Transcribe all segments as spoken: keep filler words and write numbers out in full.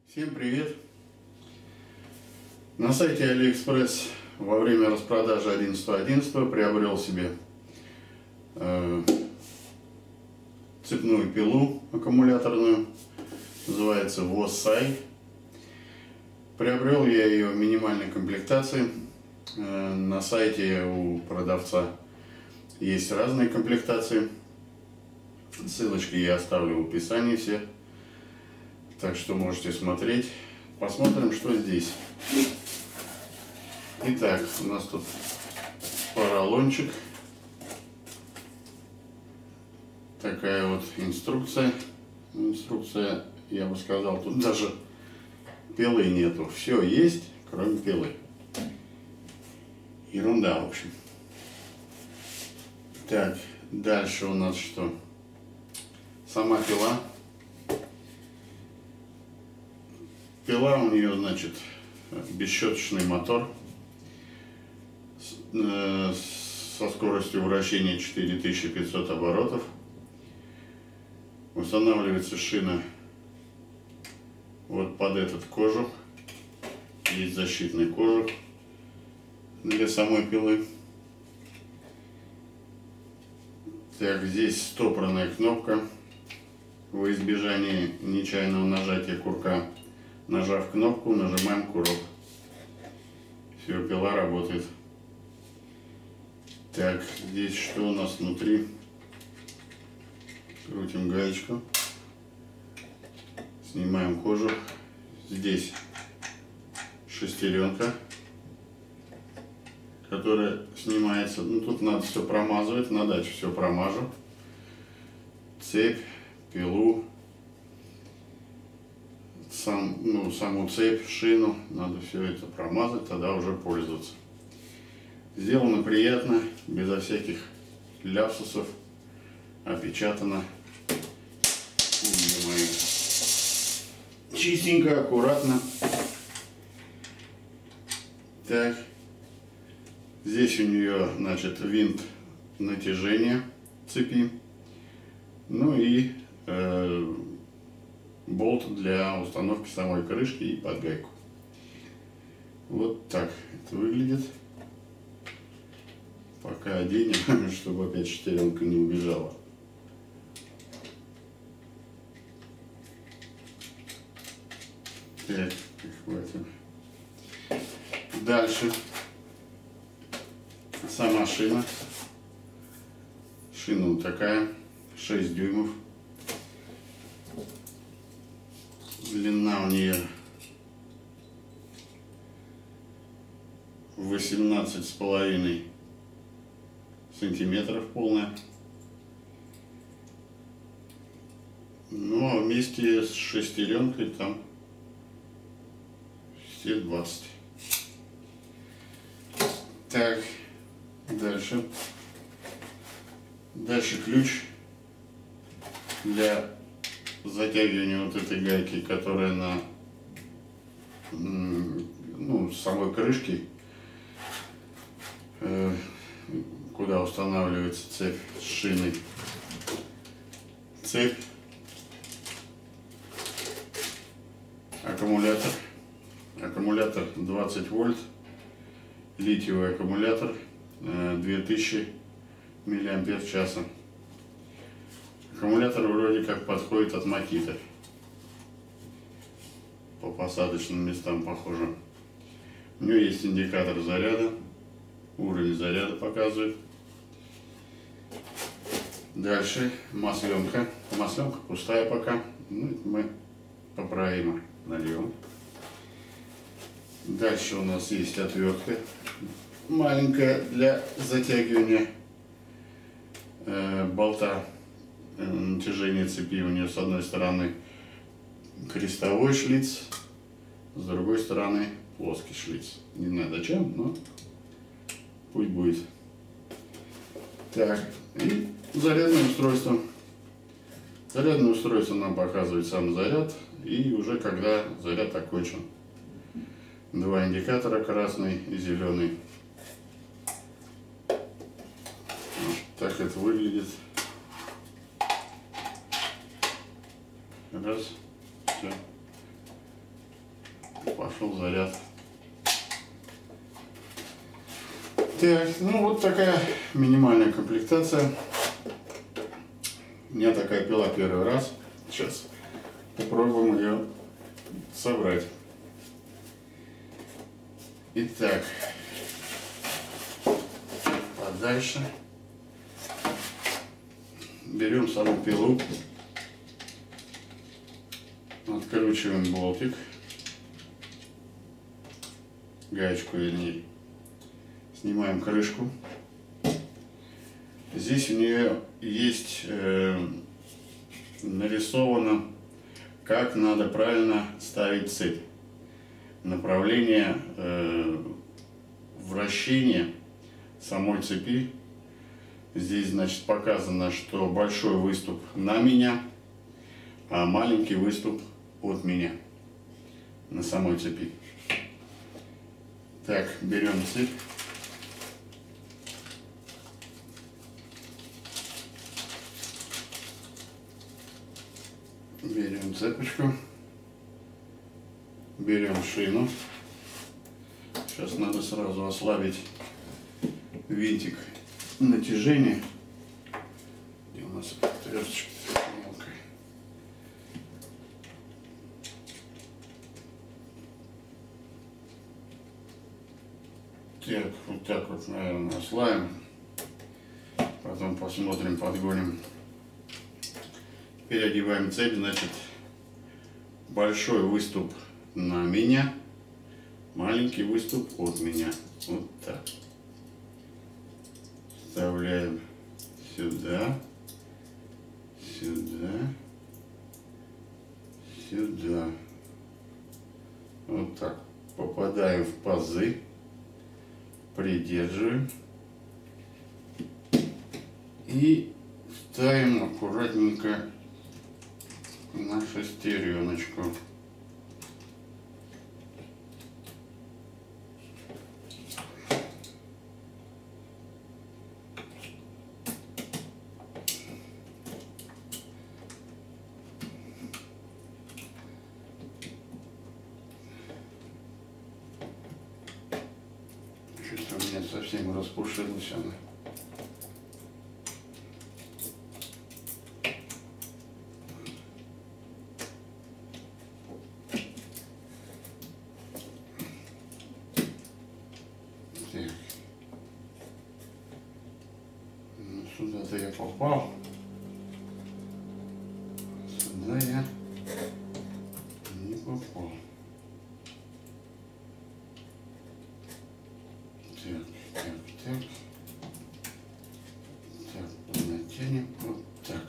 Всем привет! На сайте AliExpress во время распродажи одиннадцатого одиннадцатого приобрел себе э, цепную пилу аккумуляторную, называется восай. Приобрел я ее в минимальной комплектации. Э, на сайте у продавца есть разные комплектации. Ссылочки я оставлю в описании все. Так что можете смотреть. Посмотрим, что здесь. Итак, у нас тут поролончик. Такая вот инструкция. Инструкция, я бы сказал, тут даже пилы нету. Все есть, кроме пилы. Ерунда, в общем. Так, дальше у нас что? Сама пила. Пила у нее, значит, бесщеточный мотор со скоростью вращения четыре тысячи пятьсот оборотов. Устанавливается шина вот под этот кожух. Есть защитный кожух для самой пилы. Так, здесь стопорная кнопка во избежание нечаянного нажатия курка. Нажав кнопку, нажимаем курок. Все, пила работает. Так, здесь что у нас внутри? Крутим гаечку. Снимаем кожух. Здесь шестеренка, которая снимается. Ну, тут надо все промазывать. На даче все промажу. Цепь, пилу. Сам, ну, саму цепь, шину, надо все это промазать, тогда уже пользоваться. Сделано приятно, безо всяких ляпсусов, опечатано. Ой, чистенько, аккуратно. Так, здесь у нее, значит, винт натяжения цепи, ну и э, болт для установки самой крышки и под гайку. Вот так это выглядит. Пока оденем, чтобы опять шестеренка не убежала. Так, хватит. Дальше. Сама шина. Шина вот такая, шесть дюймов. Длина у нее восемнадцать с половиной сантиметров полная. Ну а вместе с шестеренкой там все двадцать. Так, дальше. Дальше ключ для затягивание вот этой гайки, которая на ну, самой крышке, э, куда устанавливается цепь с шиной. Цепь, аккумулятор, аккумулятор двадцать вольт, литиевый аккумулятор, э, две тысячи миллиампер часа. Аккумулятор вроде как подходит от Makita. По посадочным местам похоже. У нее есть индикатор заряда. Уровень заряда показывает. Дальше масленка. Масленка пустая пока. Ну, это мы поправимо нальем. Дальше у нас есть отвертка. Маленькая для затягивания э, болта. Натяжение цепи. У нее с одной стороны крестовой шлиц, с другой стороны плоский шлиц. Не знаю зачем, но пусть будет. Так, и зарядное устройство. Зарядное устройство нам показывает сам заряд, и уже когда заряд окончен. Два индикатора, красный и зеленый. Вот так это выглядит. Раз, все. пошел заряд. Так, ну вот такая минимальная комплектация. У меня такая пила первый раз. Сейчас попробуем ее собрать. Итак, подальше берем саму пилу, откручиваем болтик, гаечку вернее, снимаем крышку. Здесь у нее есть э, нарисовано, как надо правильно ставить цепь. Направление э, вращения самой цепи. Здесь, значит, показано, что большой выступ на меня, а маленький выступ от меня на самой цепи. Так, берем цепь. Берем цепочку. Берем шину. Сейчас надо сразу ослабить винтик натяжения. Где у нас отверточка мелкая? Так, вот так вот, наверное, ослабим. Потом посмотрим, подгоним. Теперь одеваем цепь, значит, большой выступ на меня, маленький выступ от меня. Вот так. Вставляем сюда, сюда, сюда. Вот так. Попадаем в пазы, придерживаем и ставим аккуратненько на шестереночку. Что-то у меня совсем распушилась она. Так. Ну, сюда-то я попал. Сюда я не попал. Так, так, так. Так, натянем вот так.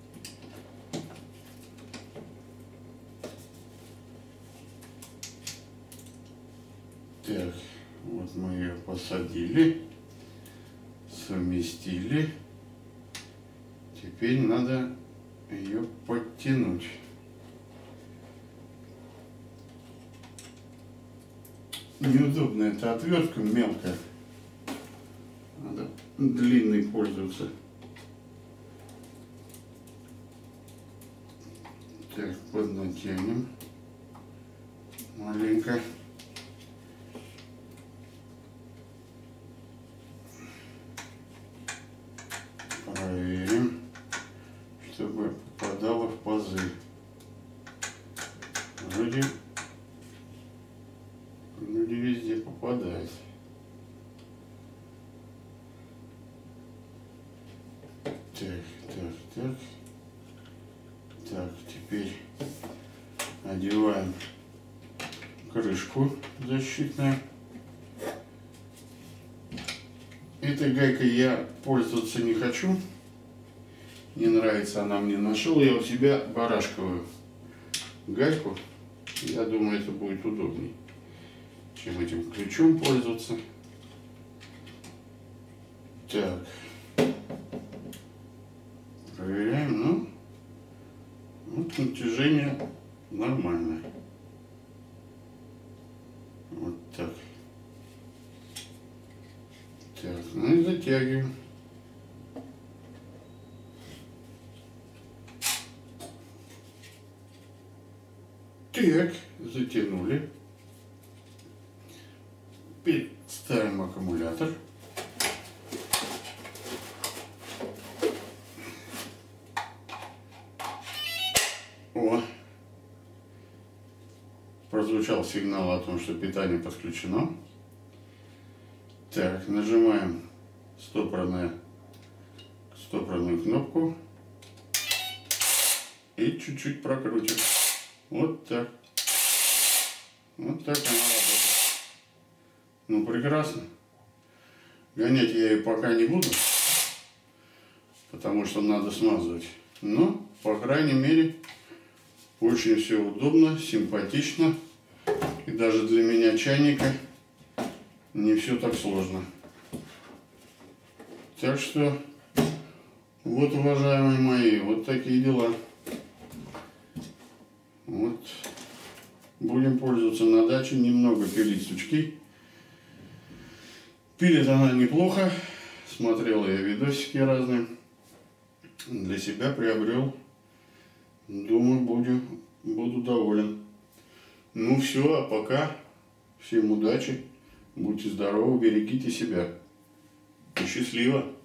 Так, вот мы ее посадили, совместили. Теперь надо ее подтянуть. Неудобно, эта отвертка мелкая. Надо длинной пользоваться. Так, поднатянем маленько. Проверим, чтобы попадало в пазы. Вроде, вроде везде попадает. Так, так, так. Так, теперь одеваем крышку защитную. Этой гайкой я пользоваться не хочу. Не нравится она мне. Нашел я у себя барашковую гайку. Я думаю, это будет удобнее, чем этим ключом пользоваться. Так. Проверяем. Ну, вот натяжение нормальное. Вот так. Так, ну и затягиваем. Так, затянули. Ставим аккумулятор. О! Прозвучал сигнал о том, что питание подключено. Так, нажимаем стопорную, стопорную кнопку и чуть-чуть прокрутим. Вот так. Вот так она работает. Ну, прекрасно. Гонять я ее пока не буду, потому что надо смазывать. Но, по крайней мере, очень все удобно, симпатично. И даже для меня, чайника, не все так сложно. Так что, вот, уважаемые мои, вот такие дела. Вот. Будем пользоваться на даче, немного пилить сучки. Пилит она неплохо. Смотрел я видосики разные. Для себя приобрел. Думаю, буду, буду доволен. Ну все, а пока. Всем удачи. Будьте здоровы, берегите себя. И счастливо.